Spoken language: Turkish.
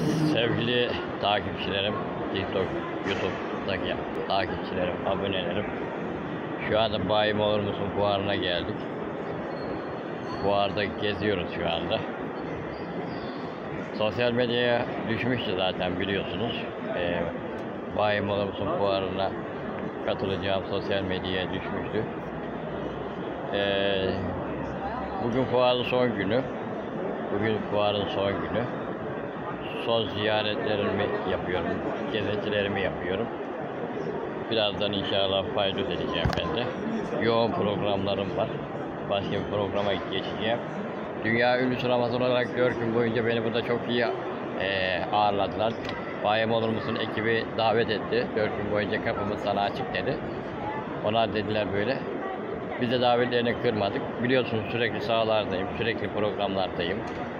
Sevgili takipçilerim, TikTok, YouTube'daki takipçilerim, abonelerim. Şu anda Bayim Olur Musun fuarına geldik. Fuarda geziyoruz şu anda. Sosyal medyaya düşmüştü zaten biliyorsunuz. Bayim Olur Musun fuarına katılacağım sosyal medyaya düşmüştü. Bugün fuarın son günü. Son ziyaretlerimi yapıyorum, gezintilerimi yapıyorum. Birazdan inşallah paydos edeceğim ben de. Yoğun programlarım var. Başka bir programa geçeceğim. Dünya ünlüsü Ramazan olarak 4 gün boyunca beni burada çok iyi ağırladılar. Bayım Olur Musun ekibi davet etti. 4 gün boyunca kapımız sana açık dedi. Onlar dediler böyle. Biz de davetlerini kırmadık. Biliyorsunuz sürekli sahalardayım, sürekli programlardayım.